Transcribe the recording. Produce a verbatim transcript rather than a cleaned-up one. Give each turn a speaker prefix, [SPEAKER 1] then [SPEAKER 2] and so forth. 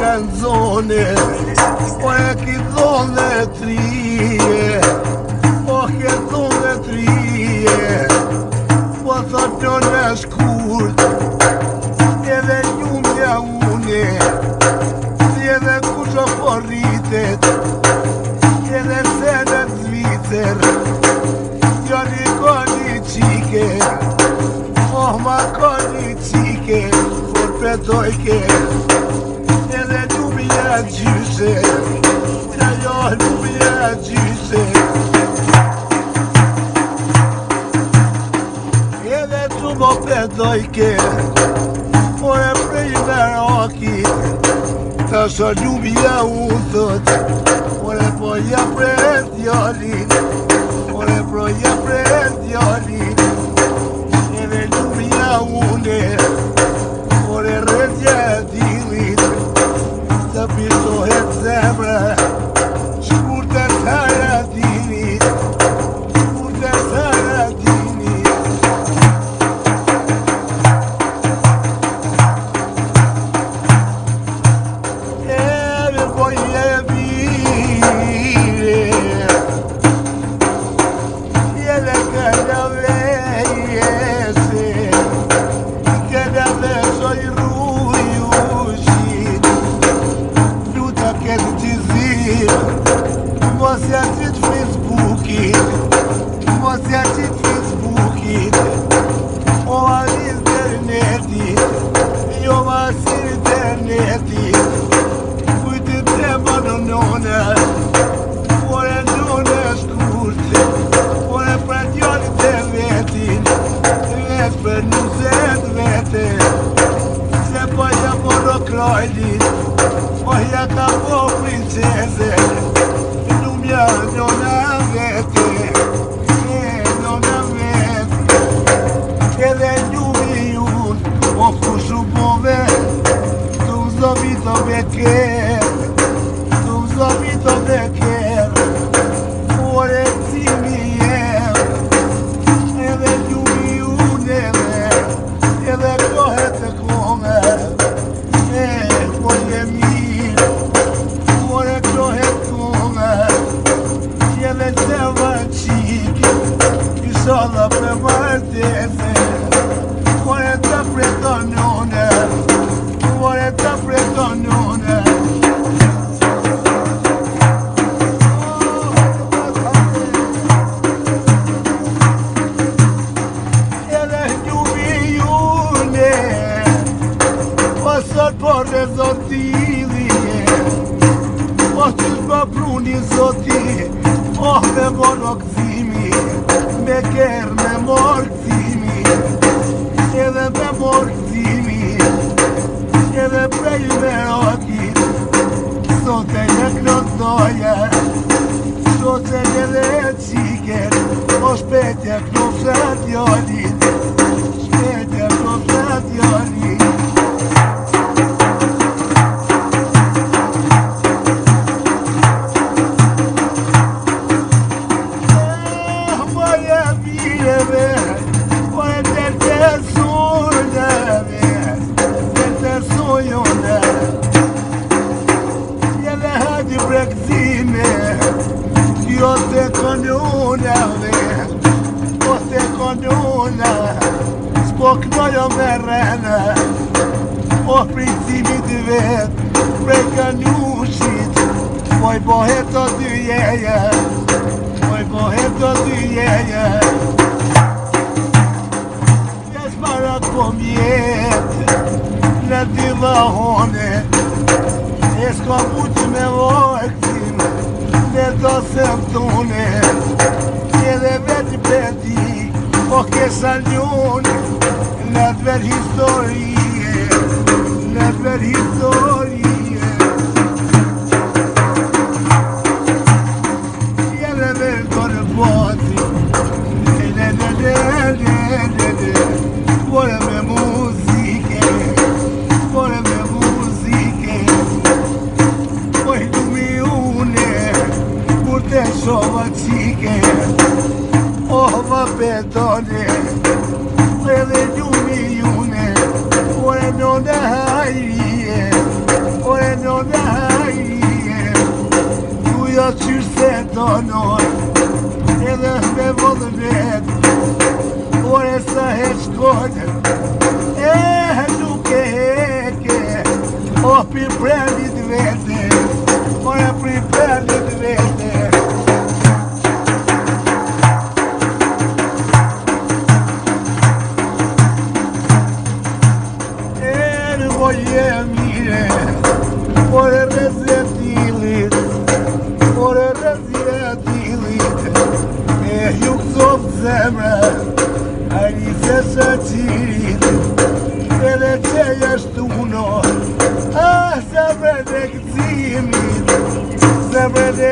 [SPEAKER 1] canzone, o e che donne trie, o che donne trie, po thot non e shkurt, edhe ljumja une, edhe kusho po rritet, edhe senet zviter, gjoni koni qike, oh ma koni qike, for petojke, edhe ljumja gjyse, ja jo ljumja gjyse, edhe tu mo petojke, o e prej Merakit, ta sho ljumja u thot, o e po ja prej djalin, o e po ja prej djalin, edhe ljumja une, o e rëdja dilit, të pisohet zemra, shkurte tara dinit, shkurte tara dinit. Eve voglio vivere, e le cadavese, cadavese i ruiusi, luta che ti zio, você assiste Facebook, você assiste Facebook, ou a internet, eu assino internet, muito tempo não nona, ora não é escute, ora pra ti olha internet, vesper não se vete, se pode amor o croide, oi acabou princesa, não me não avete, não avete, ele é jumiun, o fuso bove, tu zovito bequer, tu zovito bequer, ore zimier, ele é jumiun, ele, ele correte come, e voglio mio, ore correte come, ele selva chique, e sola per martese, ore ta pretonone, ore ta pretonone. Ele jumiune, pasat por rezotili, Oqës më pruni zoti, oh me mono këzimi, me kërë me morë këzimi, edhe me morë këzimi, edhe prej Merakit, sot e në knotnoja, sot e në dhe qiker, o shpetje knofë djallit, shpetje knofë djallit. Io te konuna, io te konuna, spoknojo me rena, o pricimi të vet, prej kanushit, poj bohet të dyjeja, poj bohet të dyjeja. Jes marat po mjet, në dilla hone, e s'ka puqë me vojkëtim, ne do se mtune, edhe veti peti, po kesa njone, në të ver historie, në të ver historie. Jene ver kone poti, e ne ne ne ne ne ne, pore me muzike, pore me muzike, poj dumi une, kur te shova qike, oh ma petone, edhe ljumi june, ore non e hajrije, ore non sonor edhe me vodë vetë ore sa he shkote e nuk e heke o pi prendit vete ore pri prendit vete e në voje mire ore rezetilit ore rezetilit e ju këzop zemre a njëse shëqirit edhe që jashtu uno a zemre dhe këzimit zemre dhe